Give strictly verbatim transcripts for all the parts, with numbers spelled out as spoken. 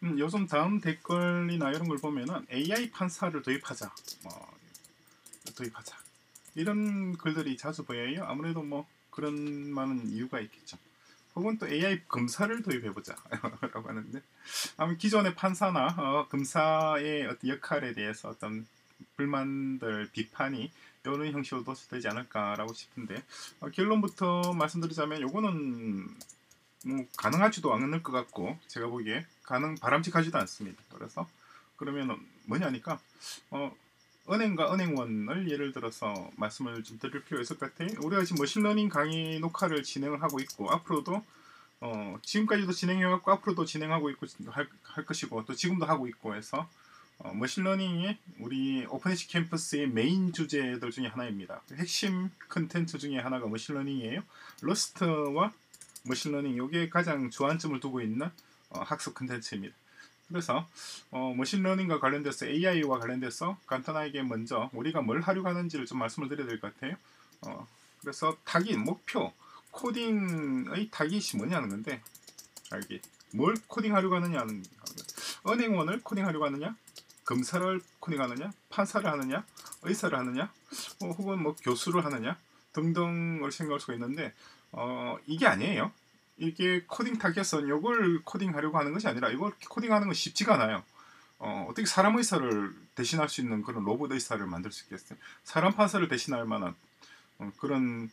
음, 요즘 다음 댓글이나 이런 걸 보면은 에이아이 판사를 도입하자, 뭐 도입하자 이런 글들이 자주 보여요. 아무래도 뭐 그런 많은 이유가 있겠죠. 혹은 또 에이아이 검사를 도입해보자 라고 하는데, 아마 기존의 판사나 어, 검사의 어떤 역할에 대해서 어떤 불만들, 비판이 이런 형식으로 되지 않을까라고 싶은데, 어, 결론부터 말씀드리자면 요거는 뭐 가능하지도 않을 것 같고, 제가 보기에 가능 바람직하지도 않습니다. 그래서 그러면 뭐냐니까, 어, 은행과 은행원을 예를 들어서 말씀을 좀 드릴 필요가 있을 것 같아요. 우리가 지금 머신러닝 강의 녹화를 진행을 하고 있고, 앞으로도 어, 지금까지도 진행해왔고 앞으로도 진행하고 있고 할, 할 것이고, 또 지금도 하고 있고 해서 어, 머신러닝이 우리 오픈에치 캠퍼스의 메인 주제들 중에 하나입니다. 핵심 컨텐츠 중에 하나가 머신러닝이에요. 러스트와 머신러닝, 이게 가장 주안점을 두고 있는 어, 학습 컨텐츠입니다. 그래서 어, 머신러닝과 관련돼서 에이아이와 관련돼서 간단하게 먼저 우리가 뭘 하려고 하는지를 좀 말씀을 드려야 될 것 같아요. 어, 그래서 타깃, 목표, 코딩의 타깃이 뭐냐는 건데, 알기 뭘 코딩하려고 하느냐는, 은행원을 코딩하려고 하느냐, 검사를 코딩하느냐, 판사를 하느냐, 의사를 하느냐, 어, 혹은 뭐 교수를 하느냐 등등을 생각할 수가 있는데, 어, 이게 아니에요. 이게 코딩 타겟은 이걸 코딩하려고 하는 것이 아니라, 이걸 코딩하는 건 쉽지가 않아요. 어, 어떻게 사람 의사를 대신할 수 있는 그런 로봇 의사를 만들 수 있겠어요? 사람 판사를 대신할 만한 어, 그런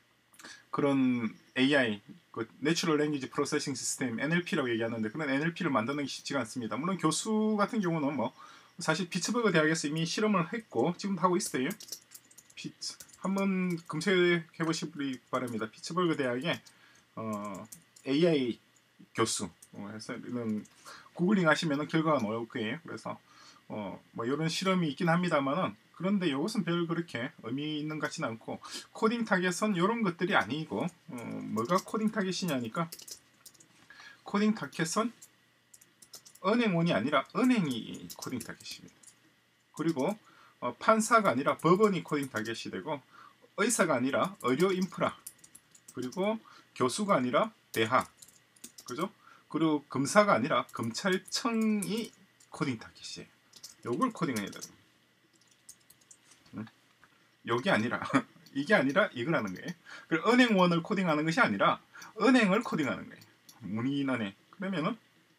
그런 에이아이, 그 Natural Language Processing System, 엔엘피라고 얘기하는데, 그런 엔엘피를 만드는 게 쉽지가 않습니다. 물론 교수 같은 경우는 뭐 사실 피츠버그 대학에서 이미 실험을 했고 지금도 하고 있어요. 피츠, 한번 검색해 보시기 바랍니다. 피츠버그 대학의 어, 에이아이 교수 어, 해서 이런 구글링 하시면 결과가 나올 거예요. 그래서 어, 뭐 이런 실험이 있긴 합니다만은, 그런데 이것은 별 그렇게 의미 있는 것 같지는 않고, 코딩 타겟은 이런 것들이 아니고, 어, 뭐가 코딩 타겟이냐니까, 코딩 타겟은 은행원이 아니라 은행이 코딩 타겟입니다. 그리고 어, 판사가 아니라 법원이 코딩 타겟이 되고, 의사가 아니라 의료 인프라, 그리고 교수가 아니라 대학, 그죠? 그리고 검사가 아니라 검찰청이 코딩 타겟이에요. 요걸 코딩해야 돼요. 여기 아니라 이게 아니라 이거라는 거예요. 그리고 은행원을 코딩하는 것이 아니라 은행을 코딩하는 거예요. 문인은행. 그러면은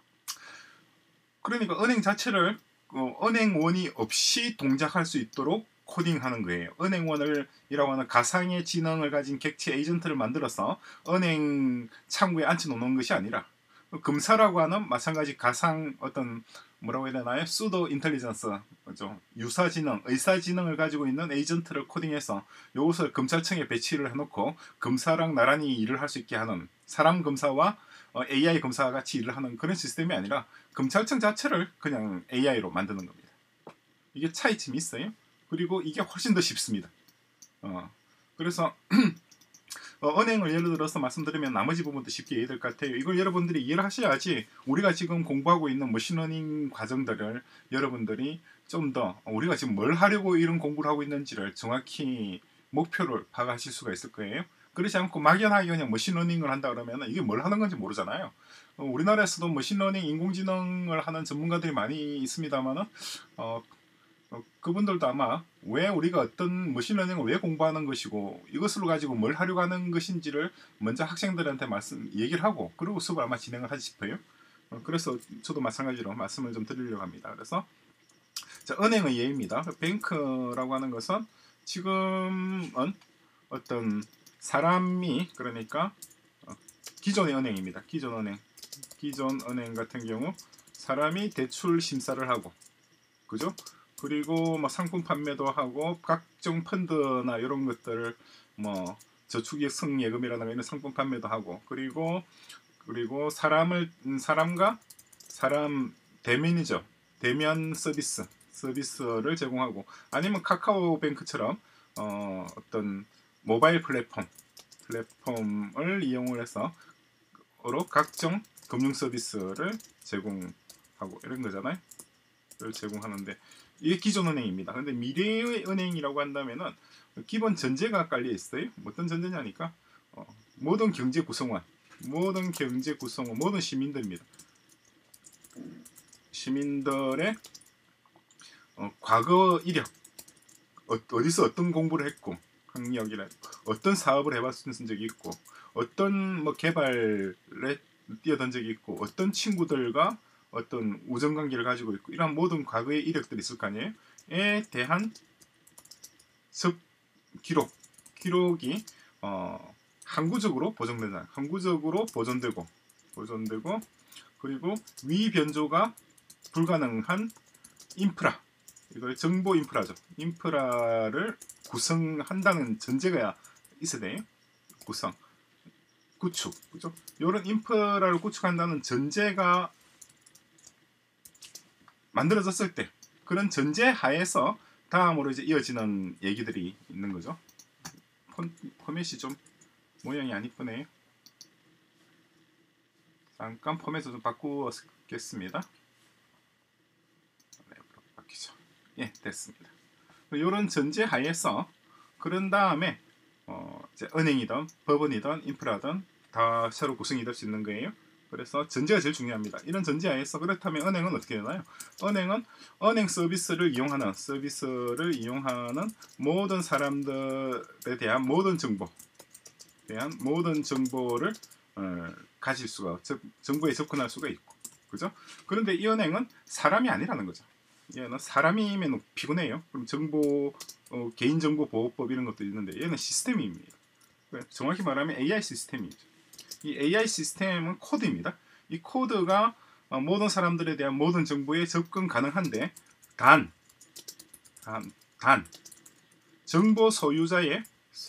그러니까 은행 자체를 어, 은행원이 없이 동작할 수 있도록 코딩하는 거예요. 은행원을 이라고 하는 가상의 지능을 가진 객체 에이전트를 만들어서 은행 창구에 앉혀 놓는 것이 아니라, 검사라고 하는 마찬가지 가상 어떤 뭐라고 해야 되나요? 수도 인텔리전스, 그죠? 유사지능, 의사지능을 가지고 있는 에이전트를 코딩해서 이것을 검찰청에 배치를 해놓고 검사랑 나란히 일을 할 수 있게 하는, 사람 검사와 어, 에이아이 검사가 같이 일을 하는 그런 시스템이 아니라 검찰청 자체를 그냥 에이아이로 만드는 겁니다. 이게 차이점이 있어요. 그리고 이게 훨씬 더 쉽습니다. 어, 그래서 어, 은행을 예를 들어서 말씀드리면 나머지 부분도 쉽게 이해될 것 같아요. 이걸 여러분들이 이해를 하셔야지 우리가 지금 공부하고 있는 머신러닝 과정들을 여러분들이 좀 더 우리가 지금 뭘 하려고 이런 공부를 하고 있는지를 정확히 목표를 파악하실 수가 있을 거예요. 그렇지 않고 막연하게 그냥 머신러닝을 한다 그러면 이게 뭘 하는 건지 모르잖아요. 어, 우리나라에서도 머신러닝, 인공지능을 하는 전문가들이 많이 있습니다만은 어, 어, 그분들도 아마 왜 우리가 어떤 머신러닝을 왜 공부하는 것이고 이것을 가지고 뭘 하려고 하는 것인지를 먼저 학생들한테 말씀 얘기를 하고, 그리고 수업을 아마 진행을 하지 싶어요. 어, 그래서 저도 마찬가지로 말씀을 좀 드리려고 합니다. 그래서 자, 은행의 예입니다. 뱅크라고 하는 것은 지금은 어떤 사람이, 그러니까 어, 기존의 은행입니다. 기존 은행, 기존 은행 같은 경우 사람이 대출 심사를 하고, 그죠? 그리고 뭐 상품 판매도 하고 각종 펀드나 이런 것들을 뭐 저축성 예금이라든가 이런 상품 판매도 하고, 그리고 그리고 사람을 사람과 사람 대면이죠. 대면 서비스 서비스를 제공하고, 아니면 카카오뱅크처럼 어, 어떤 모바일 플랫폼 플랫폼을 이용을 해서 각종 금융 서비스를 제공하고 이런 거잖아요. 를 제공하는데, 이게 기존 은행입니다. 근데 미래의 은행이라고 한다면은 기본 전제가 깔려 있어요. 어떤 전제냐니까 어, 모든 경제 구성원, 모든 경제 구성원, 모든 시민들입니다. 시민들의 어, 과거 이력, 어, 어디서 어떤 공부를 했고, 학력이나 어떤 사업을 해봤던 적이 있고, 어떤 뭐 개발에 뛰어든 적이 있고, 어떤 친구들과 어떤 우정관계를 가지고 있고, 이런 모든 과거의 이력들이 있을 거 아니에요. 에 대한 습 기록, 기록이 어, 항구적으로 보존된다. 항구적으로 보존되고, 보존되고, 그리고 위변조가 불가능한 인프라, 이걸 정보 인프라죠. 인프라를 구성한다는 전제가 있어야 돼요. 구성, 구축, 그죠? 이런 인프라를 구축한다는 전제가 만들어졌을 때, 그런 전제 하에서 다음으로 이제 이어지는 얘기들이 있는 거죠. 폰, 포맷이 좀 모양이 안 이쁘네요. 잠깐 포맷을 좀 바꾸겠습니다. 네, 바뀌죠. 예, 됐습니다. 이런 전제 하에서 그런 다음에 어, 이제 은행이든 법원이든 인프라든 다 새로 구성이 될 수 있는 거예요. 그래서 전제가 제일 중요합니다. 이런 전제 하에서 그렇다면 은행은 어떻게 되나요? 은행은 은행 서비스를 이용하는 서비스를 이용하는 모든 사람들에 대한 모든 정보, 대한 모든 정보를 어, 가질 수가, 즉 정보에 접근할 수가 있고, 그죠? 그런데 이 은행은 사람이 아니라는 거죠. 얘는 사람이면 피곤해요. 그럼 정보, 어, 개인정보보호법 이런 것도 있는데 얘는 시스템입니다. 정확히 말하면 에이아이 시스템이죠. 이 에이아이 시스템은 코드입니다. 이 코드가 어, 모든 사람들에 대한 모든 정보에 접근 가능한데 단, 단, 단 정보 소유자의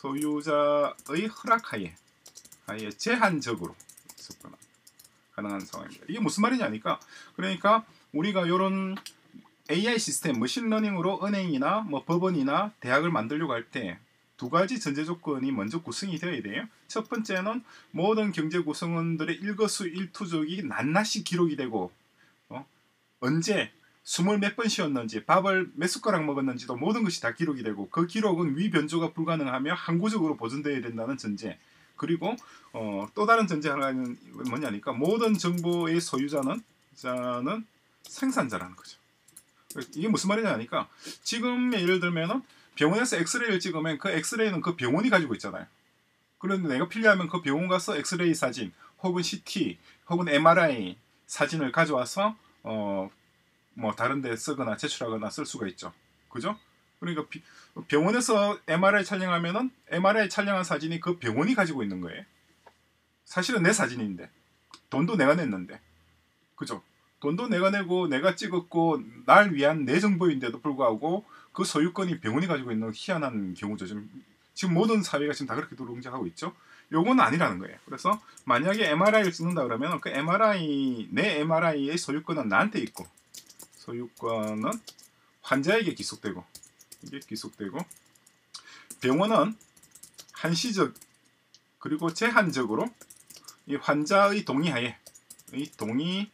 소유자의 허락하에 하에 제한적으로 접근 가능한 상황입니다. 이게 무슨 말이냐니까, 그러니까 우리가 이런 에이아이 시스템, 머신러닝으로 은행이나 뭐 법원이나 대학을 만들려고 할 때 두 가지 전제 조건이 먼저 구성이 되어야 돼요. 첫 번째는 모든 경제 구성원들의 일거수일투족이 낱낱이 기록이 되고, 어? 언제 숨을 몇 번 쉬었는지, 밥을 몇 숟가락 먹었는지도 모든 것이 다 기록이 되고, 그 기록은 위변조가 불가능하며 항구적으로 보존되어야 된다는 전제. 그리고 어, 또 다른 전제 하나는 뭐냐니까, 모든 정보의 소유자는 자는 생산자라는 거죠. 이게 무슨 말이냐니까, 지금 예를 들면은 병원에서 엑스레이를 찍으면 그 엑스레이는 그 병원이 가지고 있잖아요. 그런데 내가 필요하면 그 병원 가서 엑스레이 사진 혹은 씨티 혹은 엠알아이 사진을 가져와서 어, 뭐 다른 데 쓰거나 제출하거나 쓸 수가 있죠. 그죠? 그러니까 비, 병원에서 엠알아이 촬영하면은 엠알아이 촬영한 사진이 그 병원이 가지고 있는 거예요. 사실은 내 사진인데, 돈도 내가 냈는데, 그죠? 돈도 내가 내고 내가 찍었고 날 위한 내 정보인데도 불구하고 그 소유권이 병원이 가지고 있는 희한한 경우죠. 지금, 지금 모든 사회가 지금 다 그렇게 동작하고 있죠. 요건 아니라는 거예요. 그래서 만약에 엠알아이를 찍는다 그러면 그 엠알아이, 내 엠알아이의 소유권은 나한테 있고, 소유권은 환자에게 기속되고, 이게 기속되고, 병원은 한시적 그리고 제한적으로 이 환자의 동의하에, 이 동의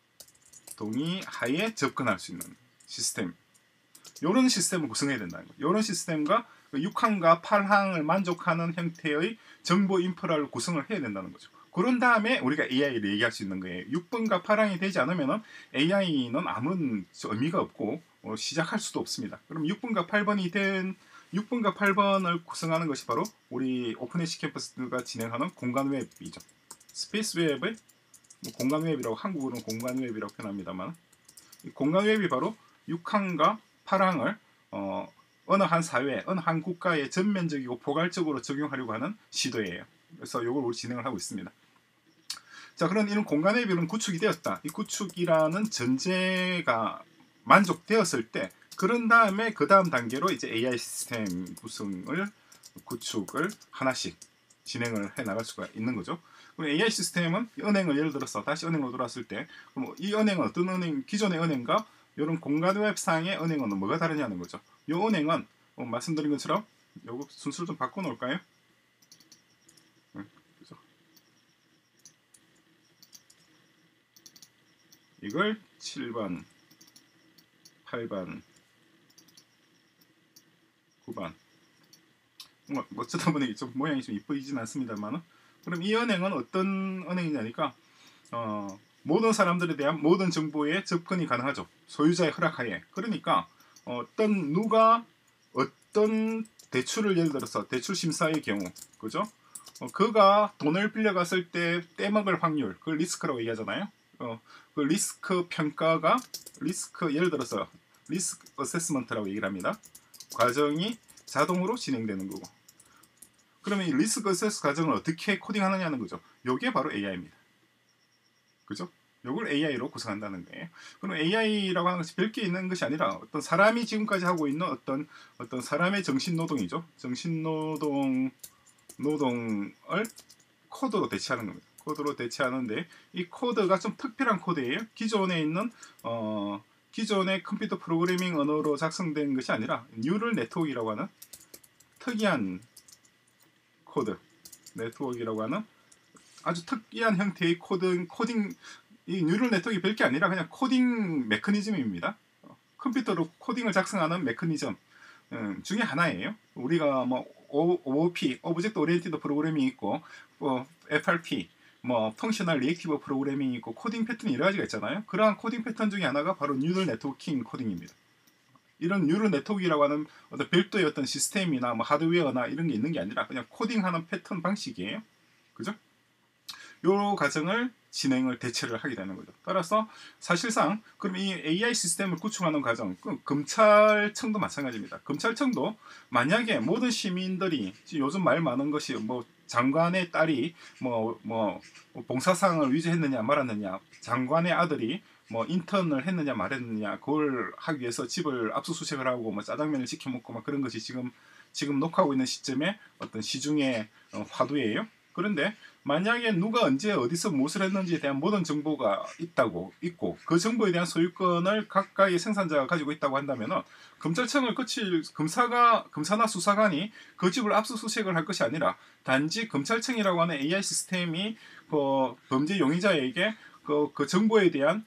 동의하에 접근할 수 있는 시스템, 이런 시스템을 구성해야 된다는 거예요. 이런 시스템과 육 항과 팔 항을 만족하는 형태의 정보 인프라를 구성을 해야 된다는 거죠. 그런 다음에 우리가 에이아이를 얘기할 수 있는 거예요. 육 번과 팔 항이 되지 않으면 에이아이는 아무런 의미가 없고 어, 시작할 수도 없습니다. 그럼 육 번과 팔 번이 된 육 번과 팔 번을 구성하는 것이 바로 우리 오픈에이지 캠퍼스가 진행하는 공간 웹이죠. 스페이스 웹을 뭐 공간 웹이라고, 한국어로는 공간 웹이라고 표현합니다만, 이 공간 웹이 바로 육 항과 팔 항을 어, 어느 한 사회, 어느 한 국가에 전면적이고 포괄적으로 적용하려고 하는 시도예요. 그래서 이걸 우리 진행을 하고 있습니다. 자, 그런 이런 공간 웹이 구축이 되었다. 이 구축이라는 전제가 만족되었을 때, 그런 다음에 그 다음 단계로 이제 에이아이 시스템 구성을, 구축을 하나씩 진행을 해 나갈 수가 있는 거죠. 그럼 에이아이 시스템은 은행을 예를 들어서 다시 은행으로 돌아왔을 때, 그럼 이 은행은 어떤 은행, 기존의 은행과 이런 공간 웹상의 은행은 뭐가 다르냐는 거죠. 이 은행은 어, 말씀드린 것처럼 요거 순서를 좀 바꿔 놓을까요? 응, 그죠? 이걸 칠 번, 팔 번, 구 번. 뭐, 어쩌다 보니 좀 모양이 좀 이쁘진 않습니다만, 그럼 이 은행은 어떤 은행이냐니까, 어, 모든 사람들에 대한 모든 정보에 접근이 가능하죠. 소유자의 허락하에. 그러니까 어떤 누가 어떤 대출을 예를 들어서 대출 심사의 경우, 그죠? 어, 그가 돈을 빌려갔을 때 떼먹을 확률, 그걸 리스크라고 얘기하잖아요. 어, 그 리스크 평가가 리스크 예를 들어서 리스크 어세스먼트라고 얘기를 합니다. 과정이 자동으로 진행되는 거고. 그러면 이 리스크 어세스 과정을 어떻게 코딩하느냐는 거죠. 요게 바로 에이아이입니다. 그죠? 요걸 에이아이로 구성한다는 거예요. 그럼 에이아이라고 하는 것이 별게 있는 것이 아니라 어떤 사람이 지금까지 하고 있는 어떤 어떤 사람의 정신 노동이죠. 정신 노동 노동을 코드로 대체하는 겁니다. 코드로 대체하는데 이 코드가 좀 특별한 코드예요. 기존에 있는 어 기존의 컴퓨터 프로그래밍 언어로 작성된 것이 아니라 뉴럴 네트워크라고 하는 특이한 코드 네트워크라고 하는 아주 특이한 형태의 코드, 코딩, 이 뉴럴 네트워크가 별게 아니라 그냥 코딩 메커니즘입니다. 컴퓨터로 코딩을 작성하는 메커니즘 음, 중에 하나예요. 우리가 뭐 오오피, 오브젝트 오리엔티드 프로그래밍이 있고, 뭐 에프알피, 뭐 펑셔널 리액티브 프로그래밍이 있고, 코딩 패턴이 여러 가지가 있잖아요. 그러한 코딩 패턴 중에 하나가 바로 뉴럴 네트워킹 코딩입니다. 이런 뉴럴 네트워크라고 하는 어떤 별도의 어떤 시스템이나 뭐 하드웨어나 이런 게 있는 게 아니라 그냥 코딩하는 패턴 방식이에요. 그죠? 요 과정을 진행을 대체를 하게 되는 거죠. 따라서 사실상 그럼 이 에이아이 시스템을 구축하는 과정, 검찰청도 마찬가지입니다. 검찰청도 만약에 모든 시민들이 요즘 말 많은 것이 뭐 장관의 딸이 뭐 뭐 봉사사항을 위조했느냐 말았느냐, 장관의 아들이 뭐 인턴을 했느냐 말했느냐, 그걸 하기 위해서 집을 압수수색을 하고 뭐 짜장면을 시켜 먹고 막 그런 것이 지금 지금 녹화하고 있는 시점에 어떤 시중의 화두예요. 그런데 만약에 누가 언제 어디서 무엇을 했는지에 대한 모든 정보가 있다고 있고 그 정보에 대한 소유권을 각각의 생산자가 가지고 있다고 한다면은 검찰청을 거칠 검사가 검사나 수사관이 그 집을 압수수색을 할 것이 아니라 단지 검찰청이라고 하는 에이아이 시스템이 그 범죄 용의자에게 그, 그 정보에 대한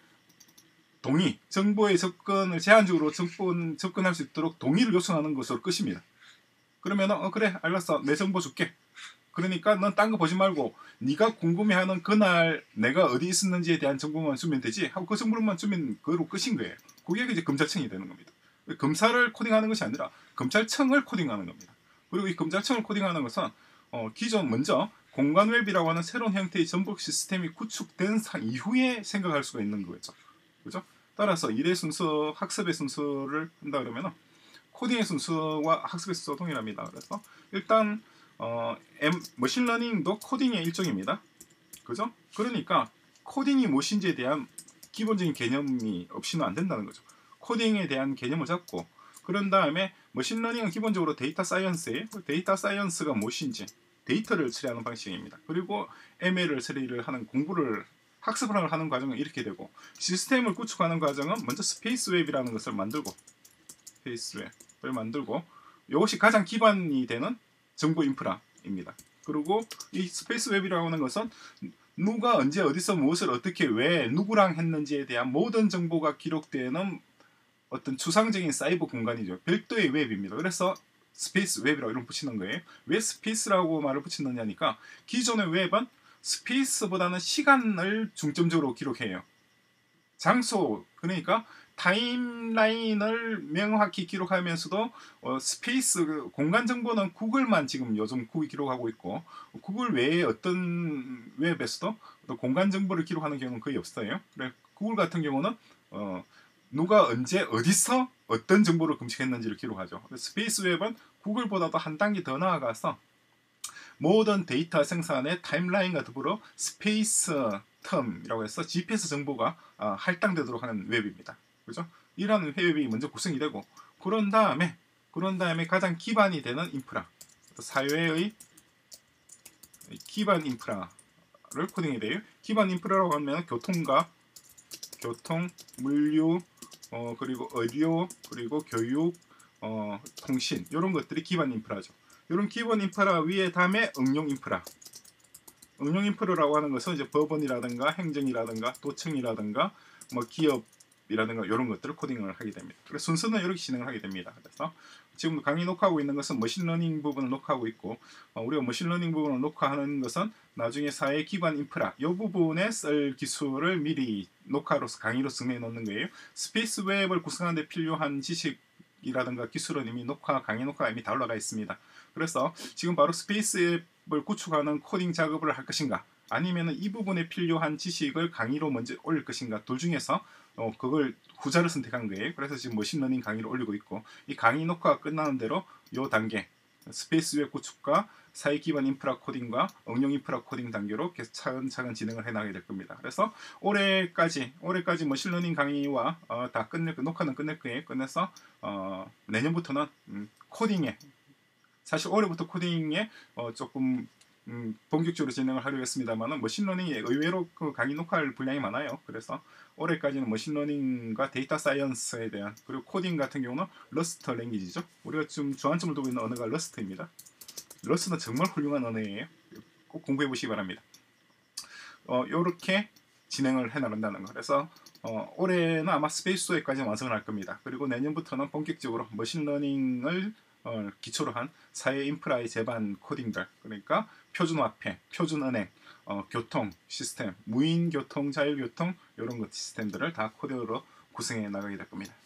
동의, 정보의 접근을 제한적으로 접근, 접근할 수 있도록 동의를 요청하는 것으로 끝입니다. 그러면 어 그래 알았어 내 정보 줄게. 그러니까 넌 딴 거 보지 말고 네가 궁금해하는 그날 내가 어디 있었는지에 대한 정보만 주면 되지 하고 그 정보만 주면 그로 끝인 거예요. 그게 이제 검찰청이 되는 겁니다. 검사를 코딩하는 것이 아니라 검찰청을 코딩하는 겁니다. 그리고 이 검찰청을 코딩하는 것은 어, 기존 먼저 공간웹이라고 하는 새로운 형태의 전복 시스템이 구축된 이후에 생각할 수가 있는 거죠. 그죠? 따라서 일의 순서, 학습의 순서를 한다 그러면 코딩의 순서와 학습의 순서가 동일합니다. 그래서 일단 어, M, 머신러닝도 코딩의 일종입니다. 그죠? 그러니까 코딩이 무엇인지에 대한 기본적인 개념이 없이는 안 된다는 거죠. 코딩에 대한 개념을 잡고 그런 다음에 머신러닝은 기본적으로 데이터 사이언스예요. 데이터 사이언스가 무엇인지 데이터를 처리하는 방식입니다. 그리고 엠엘을 처리를 하는 공부를 학습을 하는 과정은 이렇게 되고 시스템을 구축하는 과정은 먼저 스페이스 웹이라는 것을 만들고 스페이스 웹을 만들고 이것이 가장 기반이 되는 정보 인프라입니다. 그리고 이 스페이스 웹이라고 하는 것은 누가 언제 어디서 무엇을 어떻게 왜 누구랑 했는지에 대한 모든 정보가 기록되는 어떤 추상적인 사이버 공간이죠. 별도의 웹입니다. 그래서 스페이스 웹이라고 이름 붙이는 거예요. 왜 스페이스라고 말을 붙이느냐니까 기존의 웹은 스페이스보다는 시간을 중점적으로 기록해요. 장소 그러니까 타임라인을 명확히 기록하면서도 어, 스페이스 그 공간 정보는 구글만 지금 요즘 구글 기록하고 있고 구글 외에 어떤 웹에서도 공간 정보를 기록하는 경우는 거의 없어요. 그래 구글 같은 경우는 어, 누가 언제 어디서 어떤 정보를 검색했는지를 기록하죠. 스페이스 웹은 구글보다도 한 단계 더 나아가서 모든 데이터 생산의 타임라인과 더불어 스페이스 텀이라고 해서 지피에스 정보가 어, 할당되도록 하는 웹입니다. 그죠? 이런 웹이 먼저 구성이 되고 그런 다음에 그런 다음에 가장 기반이 되는 인프라 사회의 기반 인프라를 코딩이 돼요. 기반 인프라라고 하면 교통과 교통, 물류, 어, 그리고 의료, 그리고 교육, 어, 통신 이런 것들이 기반 인프라죠. 이런 기본 인프라 위에 다음에 응용 인프라. 응용 인프라라고 하는 것은 이제 법원이라든가 행정이라든가 도청이라든가 뭐 기업이라든가 이런 것들을 코딩을 하게 됩니다. 그래서 순서는 이렇게 진행을 하게 됩니다. 그래서 지금 강의 녹화하고 있는 것은 머신러닝 부분을 녹화하고 있고, 어, 우리가 머신러닝 부분을 녹화하는 것은 나중에 사회 기반 인프라 이 부분에 쓸 기술을 미리 녹화로서 강의로 정리해 놓는 거예요. 스페이스 웹을 구성하는 데 필요한 지식이라든가 기술은 이미 녹화, 강의 녹화가 이미 다 올라가 있습니다. 그래서 지금 바로 스페이스 웹을 구축하는 코딩 작업을 할 것인가, 아니면 이 부분에 필요한 지식을 강의로 먼저 올릴 것인가, 둘 중에서 어, 그걸 후자를 선택한 거예요. 그래서 지금 머신러닝 강의를 올리고 있고, 이 강의 녹화가 끝나는 대로 이 단계 스페이스 웹 구축과 사회 기반 인프라 코딩과 응용 인프라 코딩 단계로 계속 차근차근 진행을 해나가게 될 겁니다. 그래서 올해까지 올해까지 머신러닝 강의와 어, 다 끝낼 녹화는 끝낼 거예요. 끝내서 어, 내년부터는 음, 코딩에, 사실 올해부터 코딩에 어, 조금 음, 본격적으로 진행을 하려고 했습니다만, 머신러닝이 의외로 그 강의 녹화할 분량이 많아요. 그래서 올해까지는 머신러닝과 데이터 사이언스에 대한, 그리고 코딩 같은 경우는 러스트 랭귀지죠. 우리가 지금 주안점을 두고 있는 언어가 러스트입니다. 러스트는 정말 훌륭한 언어예요. 꼭 공부해 보시기 바랍니다. 어, 요렇게 진행을 해 나간다는 거. 그래서 어, 올해는 아마 스페이스 웹까지 완성을 할 겁니다. 그리고 내년부터는 본격적으로 머신러닝을 어, 기초로 한 사회 인프라의 제반 코딩들, 그러니까 표준화폐, 표준은행, 어, 교통 시스템, 무인 교통, 자율 교통 이런 것 시스템들을 다 코드로 구성해 나가게 될 겁니다.